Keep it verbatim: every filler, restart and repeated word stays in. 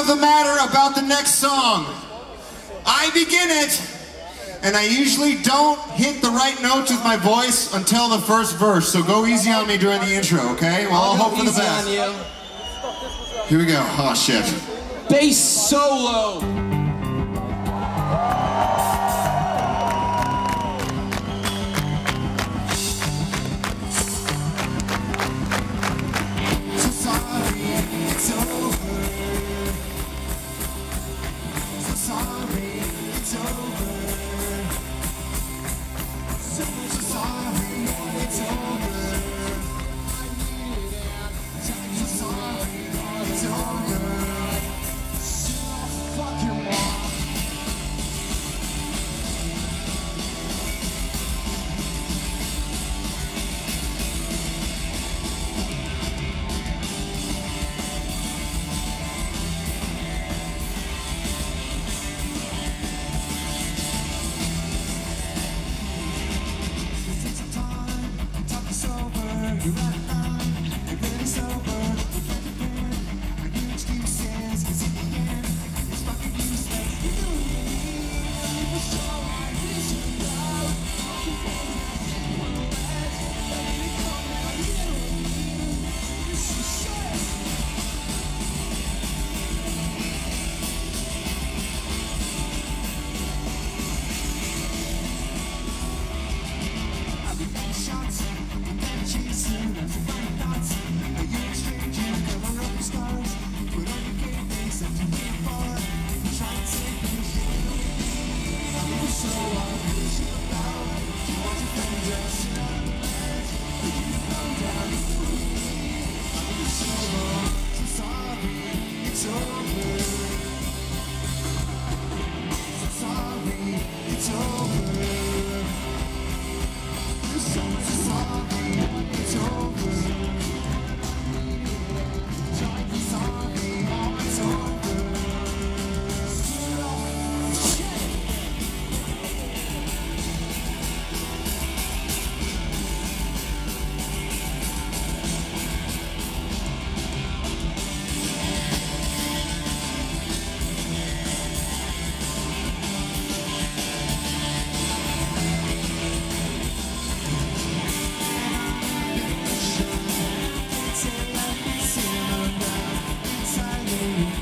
of the matter about the next song. I begin it, and I usually don't hit the right notes with my voice until the first verse, so go easy on me during the intro, okay? Well, I'll, I'll hope for the best. On you. Here we go. Oh, shit. Bass solo. Inside me.